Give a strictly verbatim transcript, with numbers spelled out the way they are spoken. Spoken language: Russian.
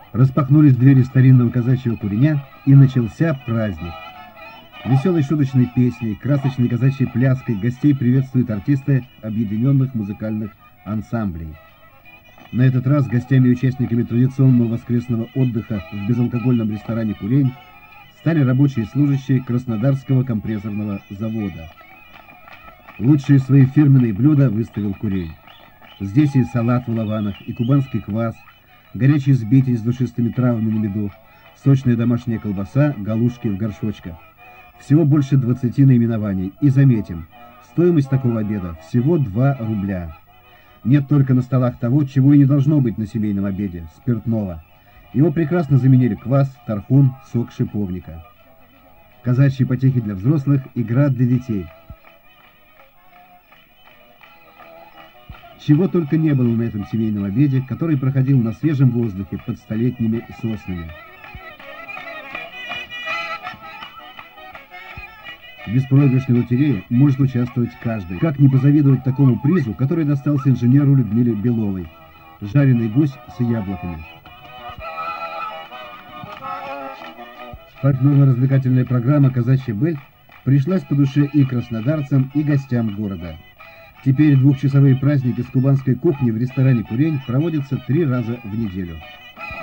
Распахнулись двери старинного казачьего куреня, и начался праздник. Веселой шуточной песней, красочной казачьей пляской гостей приветствуют артисты объединенных музыкальных ансамблей. На этот раз гостями и участниками традиционного воскресного отдыха в безалкогольном ресторане «Курень» стали рабочие и служащие Краснодарского компрессорного завода. Лучшие свои фирменные блюда выставил «Курень». Здесь и салат в лаванах, и кубанский квас, горячий сбитень с душистыми травами на меду, сочная домашняя колбаса, галушки в горшочках. Всего больше двадцати наименований. И заметим, стоимость такого обеда всего два рубля. Нет только на столах того, чего и не должно быть на семейном обеде – спиртного. Его прекрасно заменили квас, тархун, сок шиповника. Казачьи потехи для взрослых, игра для детей. Чего только не было на этом семейном обеде, который проходил на свежем воздухе под столетними соснами. В беспроигрышной лотерее может участвовать каждый. Как не позавидовать такому призу, который достался инженеру Людмиле Беловой – жареный гусь с яблоками. Фольклорно-развлекательная программа «Казачья быль» пришлась по душе и краснодарцам, и гостям города. Теперь двухчасовые праздники с кубанской кухни в ресторане «Курень» проводятся три раза в неделю.